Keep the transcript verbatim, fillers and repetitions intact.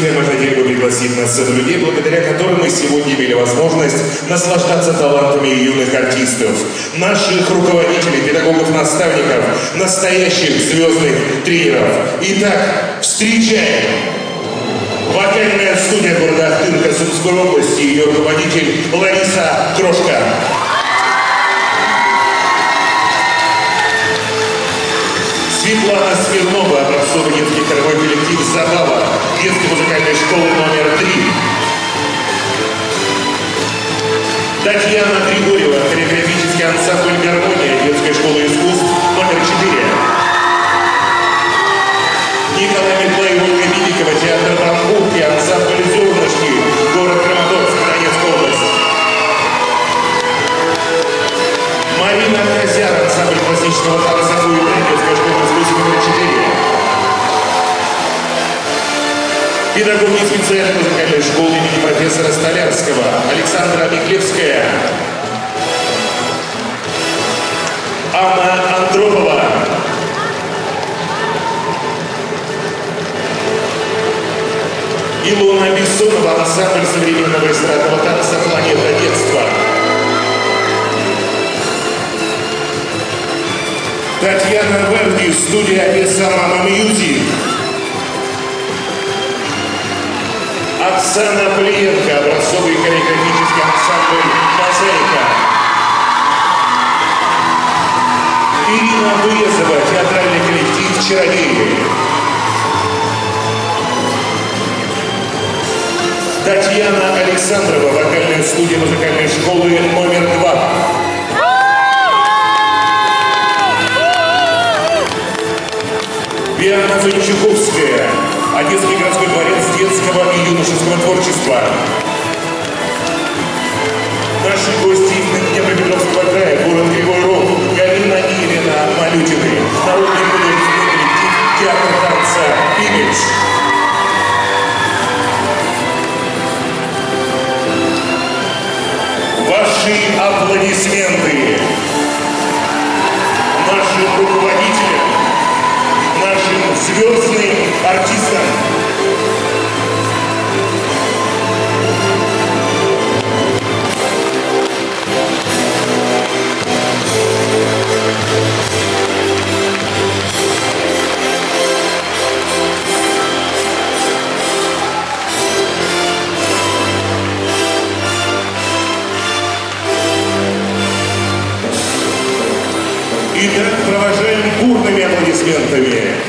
друзья, мы хотели бы пригласить на сцену людей, благодаря которым мы сегодня имели возможность наслаждаться талантами юных артистов, наших руководителей, педагогов, наставников, настоящих звездных тренеров. Итак, встречаем! Вокальная студия города Ахтырка Сумской области, ее руководитель Лариса Крошка. Светлана Смирнова, образцовый детский хоровой коллектив «Забава» детской музыкальной школы номер три. Татьяна Григорьева, хореографический ансамбль «Гармония» детской школы искусств номер четыре. Николай Миклаев, Ольга Мидикова, театр «Бамбук» и ансамбль «Зернышки», город Краматорск, Донецкая область. Марина Козяр, ансамбль классического танца «Фуэте», детская школа искусств номер четыре. Педагог специальной музыкальной школы имени профессора Столярского Александра Миклевская. Анна Андропова. Илона Бессонова, ансамбль современного эстрадного танца «Планета детства». Татьяна Верди, студия Одесса Мама Мьюзик. Оксана Плиенко, образцовый хореографический ансамбль «Мозаика». Ирина Вырезова, театральный коллектив «Чародеи». Татьяна Александрова, вокальная студия музыкальной школы номер два. Диана Фанчуковская, Одесский городской дворец детского и юношеского творчества. Наши гости из Днепропетровского края, город Кривой Рог, Галина и Елена Малютины, народный художественный коллектив театр танца «Имидж». Ваши аплодисменты нашим руководителям, нашим звездным артистам. Итак, провожаем бурными аплодисментами